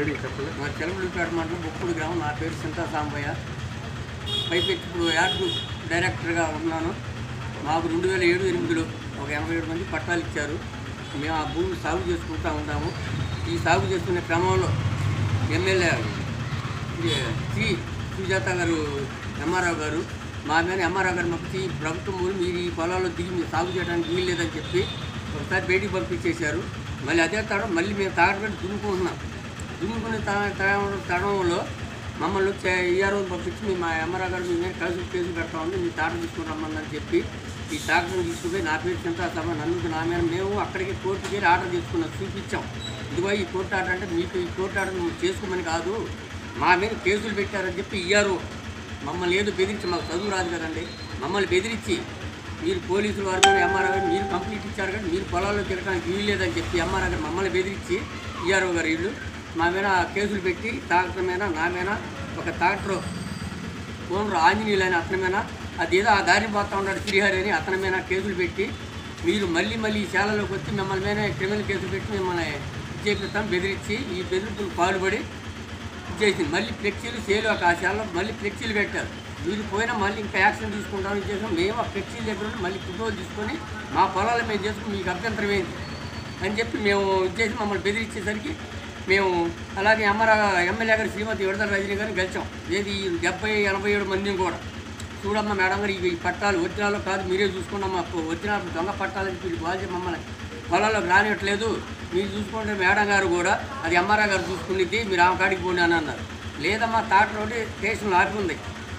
[SPEAKER 10] మాకు 2007-8లో ఒక 87 మంది పట్టాలు ఇచ్చారు. మేము ఆ భూమిని సాగు చేసుకుంటూ ఉంటాము. ఈ సాగు చేసుకునే క్రమంలో ఎమ్మెల్యే శ్రీ సుజాత గారు, ఎంఆర్ఓ గారు మా మీద ఎంఆర్ఓ గారు మాకు ప్రభుత్వం మీరు ఈ పొలాల్లో దిగి మీరు సాగు చేయడానికి వీలు లేదని చెప్పి ఒకసారి బయటికి పంపించేశారు. మళ్ళీ అదే తడం మళ్ళీ మేము తాగడానికి దున్నుకుంటున్నాం. దున్నుకునే తడంలో మమ్మల్ని ఈఆర్ఓ పంపించి మేము మా ఎంఆర్ఓ గారు మీ మీద కలిసి కేసు పెడతా ఉంది, మీ తాట తీసుకుని రమ్మని చెప్పి ఈ టాక్టర్ని తీసుకుపోయి నా పేరు చింతా నన్ను నా మీద మేము అక్కడికి కోర్టుకి వెళ్ళి ఆర్డర్ తీసుకున్నాం, చూపించాం. ఇదిగో ఈ కోర్టు ఆర్డర్ అంటే మీకు ఈ కోర్టు ఆర్డర్ నువ్వు చేసుకోమని కాదు, మా మీద కేసులు పెట్టారని చెప్పి ఈఆర్ఓ మమ్మల్ని ఏదో బెదిరించి, మాకు చదువు రాదు కదండి, మమ్మల్ని బెదిరించి మీరు పోలీసులు వారు కానీ ఎంఆర్ఓ గారు మీరు కంప్లీట్ ఇచ్చారు కానీ మీరు పొలాల్లో తిరగడానికి వీలు లేదని చెప్పి ఎంఆర్ఓ గారు మమ్మల్ని బెదిరించి ఈఆర్ఓ గారు వీళ్ళు మా మీద కేసులు పెట్టి డాక్టర్ మీద నా మీద ఒక డాక్టర్ ఓనర్ ఆంజనేయులు అని అతని మీద అదేదో ఆ దారిని పోతా ఉన్నాడు శ్రీహరి అని అతని మీద కేసులు పెట్టి మీరు మళ్ళీ ఈ శాలలోకి వచ్చి మిమ్మల్ని మీద క్రిమినల్ కేసులు పెట్టి మిమ్మల్ని చేపిస్తాం బెదిరించి ఈ బెదిరింపులు పాల్పడి చేసింది. మళ్ళీ ఫ్లెక్సీలు సేలు ఆ శాలలో మళ్ళీ ఫ్లెక్సీలు పెట్టారు. మీరు పోయినా మళ్ళీ ఇంకా యాక్షన్ తీసుకుంటామని చేసాం. మేము ఆ ఫ్లెక్సీల దగ్గర మళ్ళీ ఫోటోలు తీసుకొని మా పొలాలు మేము చేసుకుని మీకు అభ్యంతరం ఏంటి అని చెప్పి మేము చేసి మమ్మల్ని బెదిరించేసరికి మేము అలాగే ఎమ్మెల్యే గారు శ్రీమతి విడుదల రజనీ గారిని గెలిచాం. ఏది 70-87 మందిని కూడా చూడమ్మ మేడం గారు ఈ పట్టాలు ఒరిజినాల్లో కాదు మీరే చూసుకున్నామ్మా, ఒరిజినల్ దొంగ పట్టాలని మీరు బాధ్యత మమ్మల్ని పొలాల్లోకి రానివ్వట్లేదు, మీరు చూసుకుంటే మేడం గారు కూడా అది ఎంఆర్ఆర్ గారు చూసుకునేది, మీరు ఆమె కాడికి పోండి అని అన్నారు. లేదమ్మా తాట రోడ్డు స్టేషన్లో ఆపి ఉంది,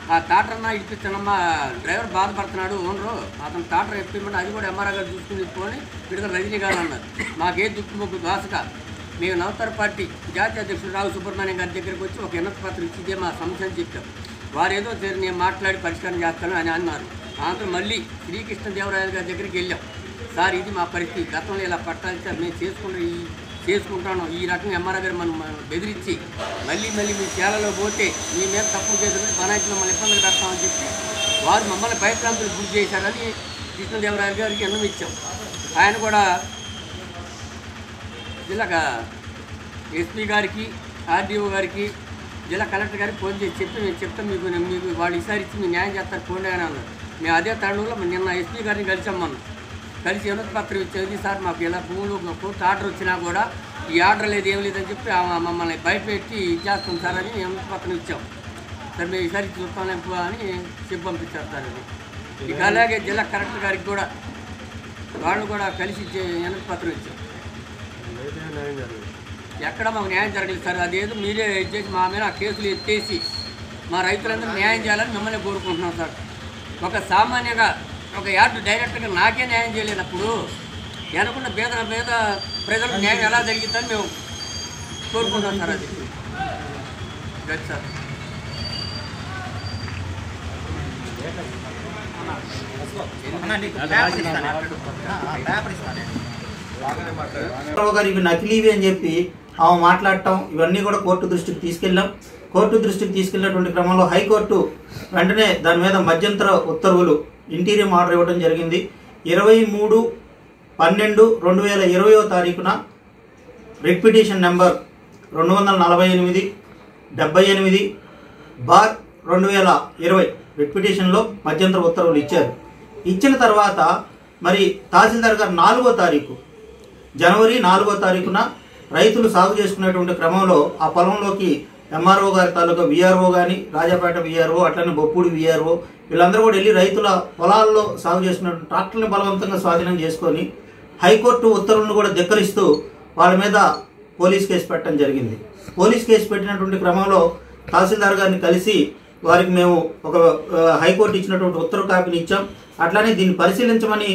[SPEAKER 10] ఆ టాటర్నా ఇప్పించానమ్మా, డ్రైవర్ బాధపడుతున్నాడు ఓనరు, అతను టాటర్ ఎప్పిమంటే అది కూడా ఎంఆర్ఆర్ గారు చూసుకుని ఇప్పుకొని విడుదల రజనీ గారు అన్నారు. మాకే దుక్కుముక్కు దోసక మేము నవతర పార్టీ జాతీయ అధ్యక్షుడు రావు సుబ్రహ్మణ్యం గారి దగ్గరికి వచ్చి ఒక వినతి పత్రం ఇచ్చిదే మా సమస్య అని చెప్పాం. వారు ఏదో నేను మాట్లాడి పరిష్కారం చేస్తాను అని అన్నారు. అనంతరం మళ్ళీ శ్రీకృష్ణదేవరాయలు గారి దగ్గరికి వెళ్ళాం. సార్ ఇది మా పరిస్థితి, గతంలో ఇలా పట్టాలి సార్, మేము చేసుకుంటాను ఈ రకంగా ఎంఆర్ఆర్ గారు మనం బెదిరించి మళ్ళీ మీ చేలలో పోతే మీ మీద తప్పు చేద్దామని బనాయికి మమ్మల్ని ఇబ్బందులు పెడతామని చెప్పి వారు మమ్మల్ని భయభ్రాంతులు గురి చేశారని కృష్ణదేవరాయలు గారికి అన్నం ఇచ్చాం. ఆయన కూడా జిల్లా ఎస్పీ గారికి, ఆర్డీఓ గారికి, జిల్లా కలెక్టర్ గారికి ఫోన్ చేసి చెప్పి మేము చెప్తాం మీకు వాళ్ళు ఈసారి ఇచ్చి మీరు న్యాయం చేస్తారు ఫోన్ అని అన్నారు. మేము అదే తరుణంలో నిన్న ఎస్పీ గారిని కలిసాం. మనం కలిసి వినతి పత్రం ఇచ్చేది, సార్ మాకు ఇలా భూములు కోర్టు ఆర్డర్ వచ్చినా కూడా ఈ ఆర్డర్ లేదు ఏం లేదని చెప్పి మమ్మల్ని బయట పెట్టి ఇచ్చేస్తాం సార్ అని వినతి పత్రం ఇచ్చాం. సార్ మేము ఈసారి చూస్తాం అని చెప్పి పంపించారు సార్. అది ఇక అలాగే జిల్లా కలెక్టర్ గారికి కూడా వాళ్ళు కూడా కలిసి వినతి పత్రం ఇచ్చాం. ఎక్కడ మాకు న్యాయం జరగలేదు సార్. అదేదో మీరే చేసి మా మీద కేసులు ఎత్తేసి మా రైతులందరూ న్యాయం చేయాలని మిమ్మల్ని కోరుకుంటున్నాం సార్. ఒక సామాన్యంగా ఒక యార్డు డైరెక్టర్గా నాకే న్యాయం చేయలేనప్పుడు అనుకున్న పేద ప్రజలకు న్యాయం ఎలా జరిగిద్దని మేము కోరుకుంటాం సార్. అది గది సార్.
[SPEAKER 11] గారు ఇవి నకిలీవి అని చెప్పి ఆమె మాట్లాడటం ఇవన్నీ కూడా కోర్టు దృష్టికి తీసుకెళ్ళాం. కోర్టు దృష్టికి తీసుకెళ్ళినటువంటి క్రమంలో హైకోర్టు వెంటనే దాని మీద మధ్యంతర ఉత్తర్వులు ఇంటీరియం ఆర్డర్ ఇవ్వడం జరిగింది. 23/12/2020 రిట్ పిటిషన్ నెంబర్ 248/78/2020 రిట్ పిటిషన్లో మధ్యంతర ఉత్తర్వులు ఇచ్చారు. ఇచ్చిన తర్వాత మరి తహసీల్దార్ గారు 4వ తారీఖు జనవరి 4వ తారీఖున రైతులు సాగు చేసుకునేటువంటి క్రమంలో ఆ పొలంలోకి ఎంఆర్ఓ గారి తాలూకా విఆర్ఓ కానీ, రాజాపేట విఆర్ఓ, అట్లనే బొప్పూడి విఆర్ఓ వీళ్ళందరూ కూడా వెళ్ళి రైతుల పొలాల్లో సాగు చేసుకున్నటువంటి ట్రాక్టర్ని బలవంతంగా స్వాధీనం చేసుకొని హైకోర్టు ఉత్తర్వులను కూడా ధిక్కరిస్తూ వాళ్ళ మీద పోలీస్ కేసు పెట్టడం జరిగింది. పోలీస్ కేసు పెట్టినటువంటి క్రమంలో తహసీల్దార్ గారిని కలిసి వారికి మేము ఒక హైకోర్టు ఇచ్చినటువంటి ఉత్తర్వు కాపీని ఇచ్చాం. అట్లానే దీన్ని పరిశీలించమని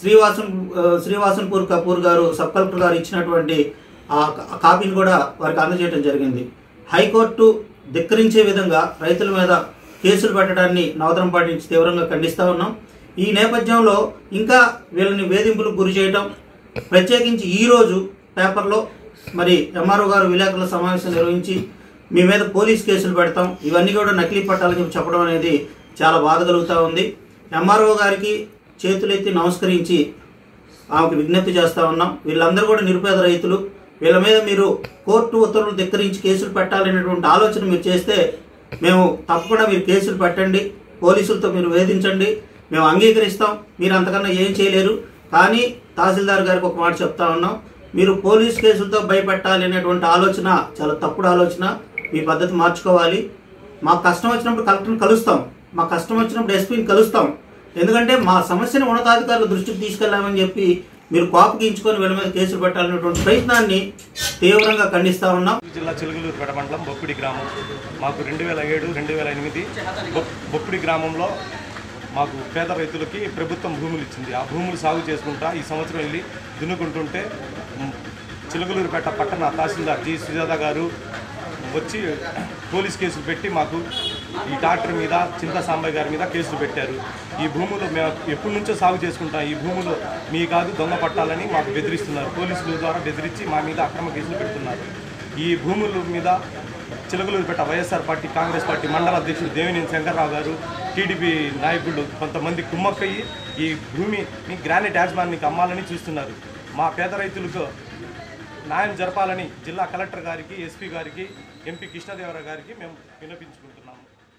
[SPEAKER 11] శ్రీవాసన్పూర్ కపూర్ గారు సబ్ కలెక్టర్ గారు ఇచ్చినటువంటి ఆ కాపీని కూడా వారికి అందజేయడం జరిగింది. హైకోర్టు ధిక్కరించే విధంగా రైతుల మీద కేసులు పెట్టడాన్ని నవతరం పార్టీ నుంచి తీవ్రంగా ఖండిస్తూ ఉన్నాం. ఈ నేపథ్యంలో ఇంకా వీళ్ళని వేధింపులకు గురి చేయడం, ప్రత్యేకించి ఈరోజు పేపర్లో మరి ఎంఆర్ఓ గారు విలేకరుల సమావేశం నిర్వహించి మీ మీద పోలీస్ కేసులు పెడతాం, ఇవన్నీ కూడా నకిలీ పట్టాలని చెప్పడం అనేది చాలా బాధ కలుగుతూ ఉంది. ఎంఆర్ఓ గారికి చేతులెత్తి నమస్కరించి ఆమెకు విజ్ఞప్తి చేస్తూ ఉన్నాం. వీళ్ళందరూ కూడా నిరుపేద రైతులు, వీళ్ళ మీద మీరు కోర్టు ఉత్తర్వులు ధిక్కరించి కేసులు పెట్టాలనేటువంటి ఆలోచన మీరు చేస్తే మేము తప్పకుండా మీరు కేసులు పెట్టండి, పోలీసులతో మీరు వేధించండి, మేము అంగీకరిస్తాం. మీరు అంతకన్నా ఏం చేయలేరు. కానీ తహసీల్దార్ గారికి ఒక మాట చెప్తా ఉన్నాం, మీరు పోలీస్ కేసులతో భయపెట్టాలి అనేటువంటి ఆలోచన చాలా తప్పుడు ఆలోచన. మీ పద్ధతి మార్చుకోవాలి. మాకు కష్టం వచ్చినప్పుడు కలెక్టర్ని కలుస్తాం, మాకు కష్టం వచ్చినప్పుడు ఎస్పీని కలుస్తాం. ఎందుకంటే మా సమస్యను ఉన్నతాధికారుల దృష్టికి తీసుకెళ్లామని చెప్పి మీరు కోపగించుకొని వీళ్ళ మీద కేసులు పెట్టాలనేటువంటి ప్రయత్నాన్ని తీవ్రంగా ఖండిస్తా ఉన్నాం.
[SPEAKER 12] జిల్లా చిలుగులూరుపేట మండలం బొప్పిడి గ్రామం. మాకు 2007-2008 బొప్పిడి గ్రామంలో మాకు పేద రైతులకి ప్రభుత్వం భూములు ఇచ్చింది. ఆ భూములు సాగు చేసుకుంటా ఈ సంవత్సరం వెళ్ళి దున్నుకుంటుంటే చిలుగులూరుపేట పట్టణ తహసీల్దార్ జి సుజాత గారు వచ్చి పోలీస్ కేసులు పెట్టి మాకు ఈ డాక్టర్ మీద, చింతా సాంబయ్య గారి మీద కేసులు పెట్టారు. ఈ భూములు మేము ఎప్పటి నుంచో సాగు చేసుకుంటాం, ఈ భూములు మీ కాదు దొంగ పట్టాలని మాకు బెదిరిస్తున్నారు. పోలీసుల ద్వారా బెదిరించి మా మీద అక్రమ కేసులు పెడుతున్నారు. ఈ భూముల మీద Chilakaluripet YSR party, Congress party మండల అధ్యక్షుడు దేవినేని శంకర్రావు గారు, టీడీపీ నాయకులు కొంతమంది కుమ్మక్కయ్యి ఈ భూమిని గ్రానైట్ యాజమాన్యానికి అమ్మాలని చూస్తున్నారు. మా పేద రైతులకు న్యాయం జరపాలని జిల్లా కలెక్టర్ గారికి, ఎస్పీ గారికి, ఎంపీ కృష్ణదేవరావు గారికి మేము విన్నపించుకుంటున్నాము.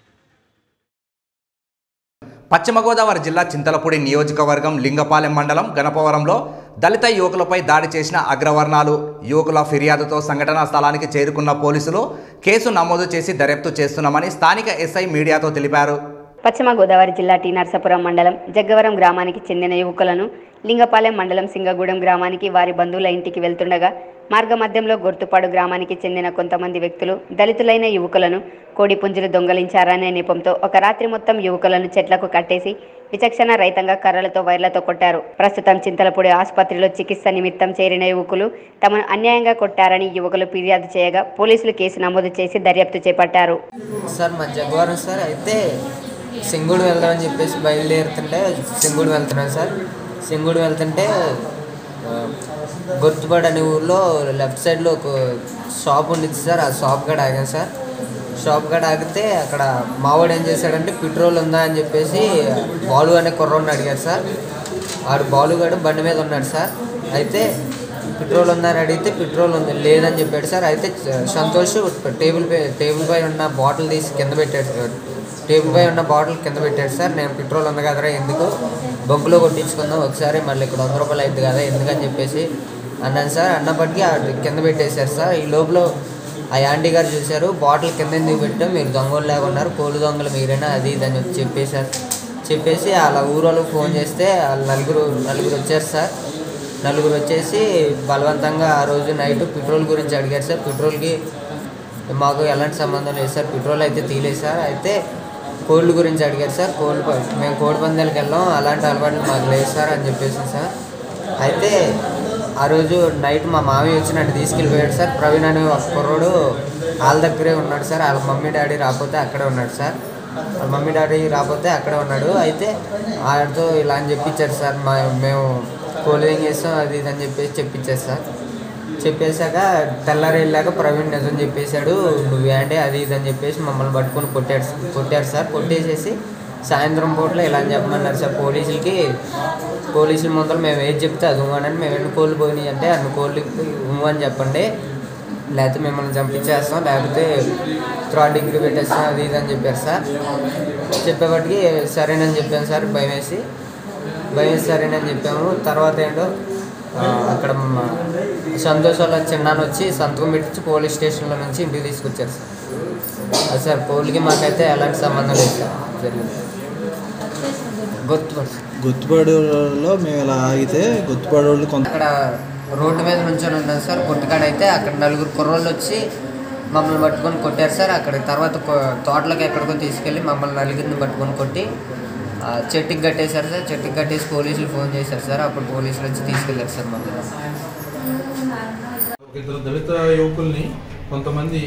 [SPEAKER 1] పశ్చిమ గోదావరి జిల్లా చింతలపూడి నియోజకవర్గం లింగపాలెం మండలం గణపవరంలో దళిత యువకులపై దాడి చేసిన అగ్రవర్ణాలు యువకుల ఫిర్యాదుతో సంఘటనా స్థలానికి చేరుకున్న పోలీసులు కేసు నమోదు చేసి దర్యాప్తు చేస్తున్నామని స్థానిక ఎస్ఐ మీడియాతో తెలిపారు.
[SPEAKER 3] పశ్చిమ గోదావరి జిల్లా టీ నర్సాపురం మండలం జగ్గవరం గ్రామానికి చెందిన యువకులను లింగపాలెం మండలం సింగగూడెం గ్రామానికి వారి బంధువుల ఇంటికి వెళ్తుండగా మార్గమధ్యంలో గుర్తుపాడు గ్రామానికి చెందిన కొంతమంది వ్యక్తులు దళితులైన యువకులను కోడిపుంజులు దొంగలించారనే నెపంతో ఒక రాత్రి మొత్తం యువకులను చెట్లకు కట్టేసి విచక్షణ రహితంగా కర్రలతో వైర్లతో కొట్టారు. ప్రస్తుతం చింతలపూడి ఆసుపత్రిలో చికిత్స నిమిత్తం చేరిన యువకులు తమను అన్యాయంగా కొట్టారని యువకులు ఫిర్యాదు చేయగా పోలీసులు కేసు నమోదు చేసి దర్యాప్తు చేపట్టారు.
[SPEAKER 13] సార్ మా జగవారం సార్ అయితే సింగూడు వెళ్దామని చెప్పేసి బయలుదేరుతుంటే సింగూడు వెళ్తున్నాను సార్. సింగూడు వెళ్తుంటే గుర్తుపాడు అనే ఊర్లో లెఫ్ట్ సైడ్లో ఒక షాప్ ఉండిద్ది సార్. ఆ షాప్ కాడ ఆగాను సార్. షాప్ కాడ ఆగితే అక్కడ మావాడు ఏం చేశాడంటే పెట్రోల్ ఉందా అని చెప్పేసి బాలు అనే కుర్రోడిని అడిగారు సార్. ఆడు బాలుగాడు బండి మీద ఉన్నాడు సార్. అయితే పెట్రోల్ ఉందని అడిగితే పెట్రోల్ ఉంది లేదని చెప్పాడు సార్. అయితే సంతోష్ టేబుల్ పై ఉన్న బాటిల్ తీసి కింద పెట్టాడు సార్. టేబుల్ పై ఉన్న బాటిల్ కింద పెట్టాడు సార్. నేను పెట్రోల్ ఉంది కదరా ఎందుకు బొంకులో కొట్టించుకుందాం ఒకసారి మళ్ళీ ఇక్కడ 100 రూపాయలు అవుతుంది కదా ఎందుకని చెప్పేసి అన్నాను సార్. అన్నప్పటికీ కింద పెట్టేశారు సార్. ఈ లోపల ఆ యాంటీ గారు చూశారు. బాటిల్ కింద ఎందుకు పెట్టాం మీరు దొంగలు లేకున్నారు కోళ్ళు దొంగలు మీరైనా అది ఇదని చెప్పేశారు. చెప్పేసి అలా ఊరోళ్ళకి ఫోన్ చేస్తే వాళ్ళు నలుగురు వచ్చారు సార్. నలుగురు వచ్చేసి బలవంతంగా ఆ రోజు నైట్ పెట్రోల్ గురించి అడిగారు సార్. పెట్రోల్కి మాకు ఎలాంటి సంబంధం లేదు సార్. పెట్రోల్ అయితే తీలేదు సార్. అయితే కోళ్ళ గురించి అడిగారు సార్. మేము కోడి పందాలకు వెళ్ళాం అలాంటి అలవాట్లు మాకు లేదు సార్ అని చెప్పేసి సార్. అయితే ఆ రోజు నైట్ మా మామయ్య వచ్చి నన్ను తీసుకెళ్ళిపోయాడు సార్. ప్రవీణ్ అనే ఒక కుర్రోడు వాళ్ళ దగ్గరే ఉన్నాడు సార్. వాళ్ళ మమ్మీ డాడీ రాకపోతే అక్కడే ఉన్నాడు సార్. వాళ్ళ మమ్మీ డాడీ రాకపోతే అక్కడే ఉన్నాడు. అయితే ఆయనతో ఇలా అని చెప్పించారు సార్. మేము కోలింగ్ చేస్తాం అది ఇది అని చెప్పేసి చెప్పించారు సార్. చెప్పేశాక తెల్లారి వెళ్ళాక ప్రవీణ్ నిజం చెప్పేశాడు నువ్వేంటే అది ఇది అని చెప్పేసి మమ్మల్ని పట్టుకొని కొట్టారు సార్. కొట్టేసేసి సాయంత్రం పూటలో ఇలా అని చెప్పమన్నారు సార్. పోలీసుల ముందర మేము ఏది చెప్తే అది అని మేము ఎన్ని కోళ్ళు పోయినాయి అంటే అన్ని కోళ్ళు అని చెప్పండి లేకపోతే మిమ్మల్ని చంపించేస్తాం లేకపోతే 3rd డిగ్రీ పెట్టేస్తాం అది ఇది అని చెప్పారు సార్. చెప్పేపటికి సరేనని చెప్పాను సార్. భయం వేసి సరేనని చెప్పాము. తర్వాత ఏంటో అక్కడ సంతోష్ వాళ్ళ చిన్నాన్న వచ్చి సంతకం పెట్టించి పోలీస్ స్టేషన్లో నుంచి ఇంటికి తీసుకొచ్చారు సార్. అది సార్ కోళ్ళకి మాకైతే ఎలాంటి సంబంధం లేదు సార్. జరిగింది
[SPEAKER 14] గుర్తుపాడులో మేము ఇలా ఆగితే గుర్తుపాడు వాళ్ళు
[SPEAKER 13] అక్కడ రోడ్డు మీద నుంచొని ఉన్నాను సార్. కొట్టుకాడైతే అక్కడ 4 కుర్రోళ్ళు వచ్చి మమ్మల్ని పట్టుకొని కొట్టారు సార్. అక్కడ తర్వాత తోటలోకి ఎక్కడికో తీసుకెళ్ళి మమ్మల్ని 4 పట్టుకొని కొట్టి చెట్టుకి కట్టేశారు సార్. చెట్టుకి కట్టేసి పోలీసులు ఫోన్ చేశారు సార్. అప్పుడు పోలీసులు వచ్చి తీసుకెళ్ళారు సార్ మమ్మల్ని.
[SPEAKER 15] ఇద్దరు దళిత యువకుల్ని కొంతమంది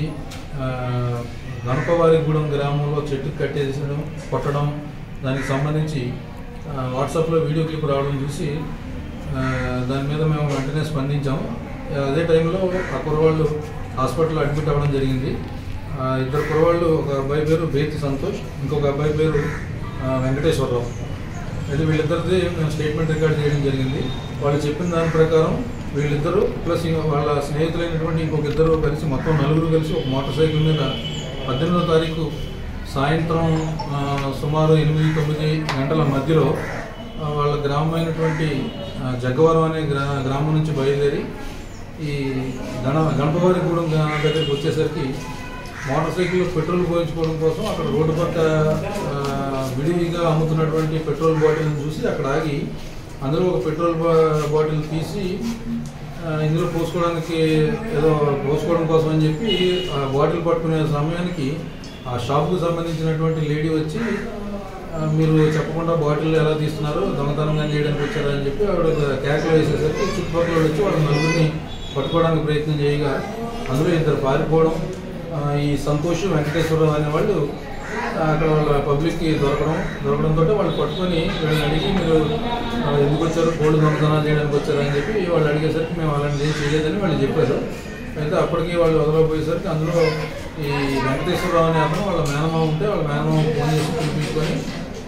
[SPEAKER 15] గణపవారిగూడెం గ్రామంలో చెట్టుకి కట్టేసడం కొట్టడం దానికి సంబంధించి వాట్సాప్లో వీడియో క్లిప్ రావడం చూసి దాని మీద మేము వెంటనే స్పందించాము. అదే టైంలో ఆ కుర్రవాళ్ళు హాస్పిటల్లో అడ్మిట్ అవ్వడం జరిగింది. 2 కుర్రవాళ్ళు ఒక అబ్బాయి పేరు బేతి సంతోష్ ఇంకొక అబ్బాయి పేరు వెంకటేశ్వరరావు. అయితే వీళ్ళిద్దరిది మేము స్టేట్మెంట్ రికార్డ్ చేయడం జరిగింది. వాళ్ళు చెప్పిన దాని ప్రకారం వీళ్ళిద్దరూ ప్లస్ వాళ్ళ స్నేహితులైనటువంటి ఇంకొక 2 కలిసి మొత్తం 4 కలిసి ఒక మోటార్ సైకిల్ మీద 18వ తారీఖు సాయంత్రం సుమారు 8-9 గంటల మధ్యలో వాళ్ళ గ్రామమైనటువంటి జగ్గవరం అనే గ్రామం నుంచి బయలుదేరి ఈ గణపవారిగూడెం దగ్గరికి వచ్చేసరికి మోటార్ సైకిల్లో పెట్రోల్ పోయించుకోవడం కోసం అక్కడ రోడ్డు పక్క విడివిగా అమ్ముతున్నటువంటి పెట్రోల్ బాటిల్ని చూసి అక్కడ ఆగి అందులో ఒక పెట్రోల్ బాటిల్ తీసి ఇందులో పోసుకోవడానికి ఏదో పోసుకోవడం కోసం అని చెప్పి ఆ బాటిల్ పట్టుకునే సమయానికి ఆ షాప్కు సంబంధించినటువంటి లేడీ వచ్చి మీరు చెప్పకుండా బాటిల్ ఎలా తీస్తున్నారు దొంగతనంగా చేయడానికి వచ్చారా అని చెప్పి ఆవిడ కేకలు వేసేసరికి చుట్టుపక్కల వచ్చి వాళ్ళ 4 పట్టుకోవడానికి ప్రయత్నం చేయగా అందులో 2 పారిపోవడం ఈ సంతోష్ వెంకటేశ్వరరావు అనే వాళ్ళు అక్కడ వాళ్ళ పబ్లిక్కి దొరకడంతో వాళ్ళు పట్టుకొని వీళ్ళని అడిగి మీరు ఎందుకు వచ్చారు కోళ్ళు దొంగతనాలు చేయడానికి వచ్చారు అని చెప్పి వాళ్ళు అడిగేసరికి మేము అలాంటి ఏం చేయలేదని వాళ్ళు చెప్పారు. అయితే అప్పటికి వాళ్ళు వదలకపోయేసరికి అందులో ఈ వెంకటేశ్వరరావు అనే అతను వాళ్ళ మేనమామ ఉంటే వాళ్ళ మేనమామ ఫోన్ చేసి పిలిపించుకొని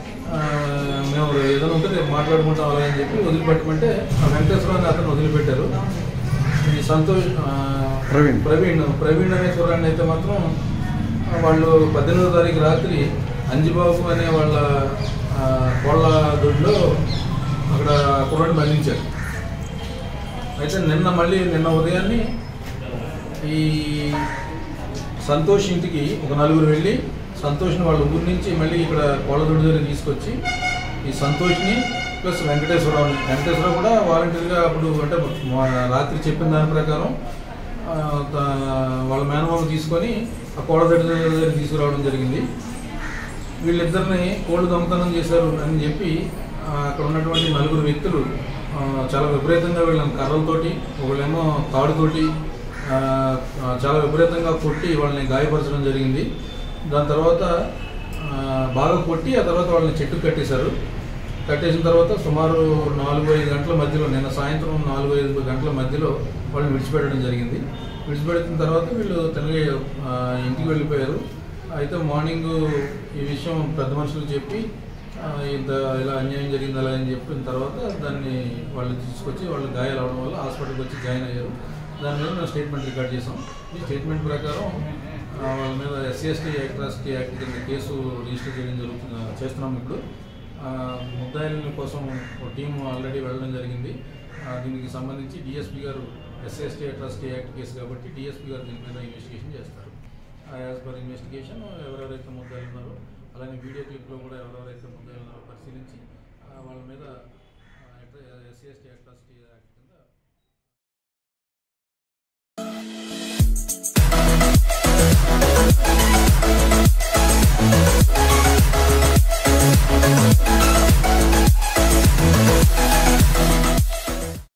[SPEAKER 15] మేము ఏదైనా ఉంటే రేపు మాట్లాడుకుంటాం అలా అని చెప్పి వదిలిపెట్టమంటే ఆ వెంకటేశ్వరరావు అనే అతను వదిలిపెట్టారు. ఈ సంతోష్ ప్రవీణ్ అనే కుర్రాన్ని అయితే మాత్రం వాళ్ళు 18వ తారీఖు రాత్రి అంజిబాబు అనే వాళ్ళ కోళ్ళ దొడ్లో అక్కడ కుర్రాన్ని బంధించారు. అయితే నిన్న ఉదయాన్నే ఈ సంతోష్ ఇంటికి ఒక 4 వెళ్ళి సంతోష్ని వాళ్ళ ఊరి నుంచి మళ్ళీ ఇక్కడ కోళ్ళదొడ్డి దగ్గర తీసుకొచ్చి ఈ సంతోష్ని ప్లస్ వెంకటేశ్వరరావు కూడా వాలంటీర్గా అప్పుడు అంటే రాత్రి చెప్పిన దాని ప్రకారం వాళ్ళ మేనమామ తీసుకొని ఆ కోడల దగ్గర తీసుకురావడం జరిగింది. వీళ్ళిద్దరిని కోళ్ళు దొంగతనం చేశారు అని చెప్పి అక్కడ ఉన్నటువంటి 4 వ్యక్తులు చాలా విపరీతంగా వీళ్ళని కర్రలతోటి, ఒకళ్ళేమో తాడుతోటి చాలా విపరీతంగా కొట్టి వాళ్ళని గాయపరచడం జరిగింది. దాని తర్వాత బాగా కొట్టి ఆ తర్వాత వాళ్ళని చెట్టుకు కట్టేశారు. కట్టేసిన తర్వాత సుమారు 4-5 గంటల మధ్యలో, నిన్న సాయంత్రం 4-5 గంటల మధ్యలో వాళ్ళని విడిచిపెట్టడం జరిగింది. విడిచిపెట్టిన తర్వాత వీళ్ళు తినగా ఇంటికి వెళ్ళిపోయారు. అయితే మార్నింగ్ ఈ విషయం పెద్ద మనుషులు చెప్పి ఇంత ఇలా అన్యాయం జరిగింది అలా అని చెప్పిన తర్వాత దాన్ని వాళ్ళు తీసుకొచ్చి వాళ్ళు గాయాలు అవడం వల్ల హాస్పిటల్కి వచ్చి జాయిన్ అయ్యారు. దాని మీద మేము స్టేట్మెంట్ రికార్డ్ చేసాం. ఈ స్టేట్మెంట్ ప్రకారం వాళ్ళ మీద SC/ST అట్రాసిటీ యాక్ట్ కింద కేసు రిజిస్టర్ చేస్తున్నాం. ఇప్పుడు ముద్దాయిల కోసం ఒక టీం ఆల్రెడీ వెళ్ళడం జరిగింది. దీనికి సంబంధించి DSP గారు SC/ST అట్రాసిటీ యాక్ట్ కేసు కాబట్టి DSP గారు దీని మీద ఇన్వెస్టిగేషన్ చేస్తారు. యాజ్ పర్ ఇన్వెస్టిగేషన్ ఎవరెవరైతే ముద్దాయిలు ఉన్నారో, అలానే వీడియో క్లిప్లో కూడా ఎవరెవరైతే ముద్దాయిలు ఉన్నారో పరిశీలించి వాళ్ళ మీద SC/ST అట్రాసిటీ యాక్ట్